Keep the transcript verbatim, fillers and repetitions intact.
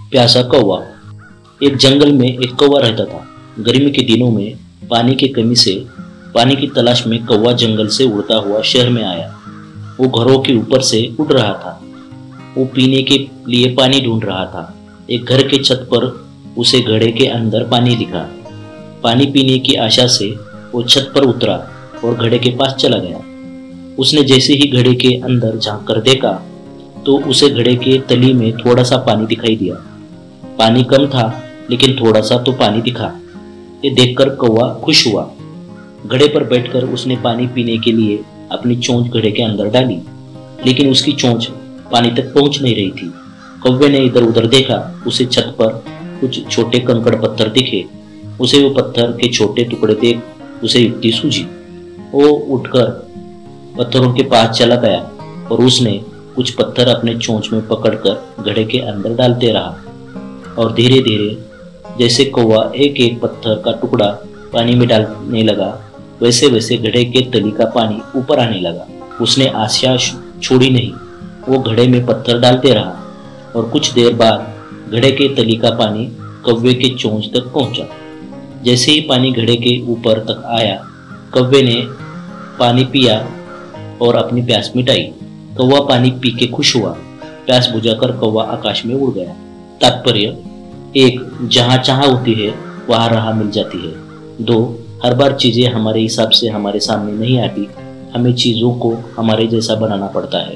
प्यासा कौवा। एक जंगल में एक कौवा रहता था। गर्मी के दिनों में पानी की कमी से पानी की तलाश में कौवा जंगल से उड़ता हुआ शहर में आया। वो घरों के ऊपर से उड़ रहा था। वो पीने के लिए पानी ढूंढ रहा था। एक घर के छत पर उसे घड़े के अंदर पानी दिखा। पानी पीने की आशा से वो छत पर उतरा और घड़े के पास चला गया। उसने जैसे ही घड़े के अंदर झांक कर देखा तो उसे घड़े के तली में थोड़ा सा पानी दिखाई दिया। पानी कम था लेकिन थोड़ा सा तो पानी दिखा। ये देखकर कौवा खुश हुआ। घड़े पर बैठकर उसने पानी पीने के लिए अपनी चोंच घड़े के अंदर डाली, लेकिन उसकी चोंच पानी तक पहुंच नहीं रही थी। कौवे ने इधर उधर देखा। उसे छत पर कुछ छोटे कंकड़ पत्थर दिखे। उसे वो पत्थर के छोटे टुकड़े देख उसे युक्ति सूझी। वो उठकर पत्थरों के पास चला गया और उसने कुछ पत्थर अपने चोंच में पकड़कर घड़े के अंदर डालते रहा और धीरे धीरे जैसे कौवा एक एक पत्थर का टुकड़ा पानी में डालने लगा, वैसे वैसे घड़े के तली का पानी ऊपर आने लगा। उसने आशा छोड़ी नहीं। वो घड़े में पत्थर डालते रहा और कुछ देर बाद घड़े के तली का पानी कौवे के चोंच तक पहुंचा। जैसे ही पानी घड़े के ऊपर तक आया, कौवे ने पानी पिया और अपनी प्यास मिटाई। कौवा पानी पी के खुश हुआ। प्यास बुझाकर कौवा आकाश में उड़ गया। तात्पर्य: एक, जहाँ चाह होती है वहाँ राह मिल जाती है। दो, हर बार चीजें हमारे हिसाब से हमारे सामने नहीं आती, हमें चीजों को हमारे जैसा बनाना पड़ता है।